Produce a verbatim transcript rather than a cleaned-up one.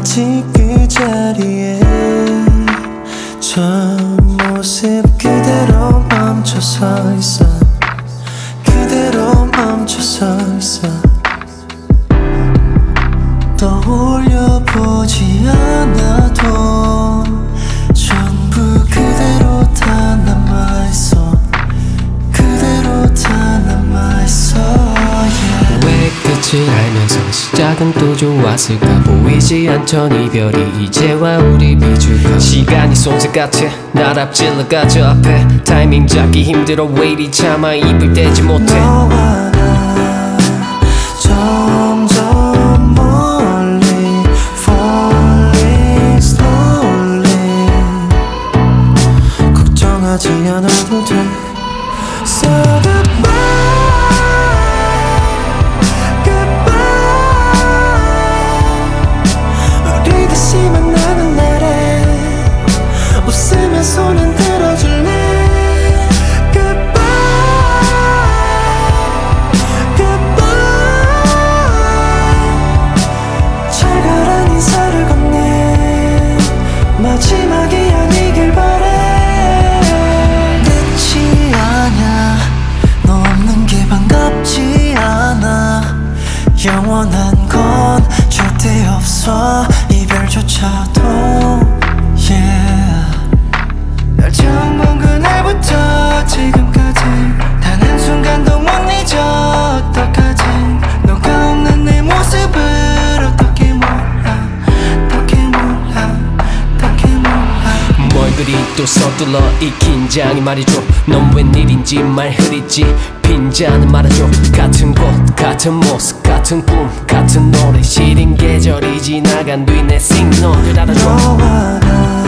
아직 그 자리에 저 모습 그대로 멈춰서 있어. 그대로 멈춰서 있어. 떠올려보지 않아도 전부 그대로 다 남아있어. 그대로 다 남아있어. yeah. 왜 끝을 알면서 시작은 또 좋았을까. 보이지 않던 이별이 이제와 우리 비출까. 시간이 손색 같아 날 앞질러가 저 앞에. 타이밍 잡기 힘들어 왜 이리 참아 입을 떼지 못해. 너와 나 점점 멀리 falling slowly. 걱정하지 않아도 돼. So goodbye, goodbye. 우리 다시 만나는 날에 웃으며 손 흔들어줄래. Goodbye, goodbye. 잘 가란 인사를 건네. 마지막이 아니길 바래. 너 없는 게 반갑지 않아. 영원한 건 절대 없어. 이별조차도 yeah. 널 처음 본 그날부터 지금까지 단 한순간도 못 잊어. 어떡하지 너가 없는 내 모습을 어떻게 몰라. 어떻게 몰라. 어떻게 몰라. 뭘 그리 또 서둘러 이 긴장이 말이죠. 넌 웬일인지 말 흐리지. 빈자는 말아줘. 같은 곳 같은 모습 같은 꿈 같은 노래. 시린 계절이 지나간 뒤 내 생노를 알아줘. 너와 나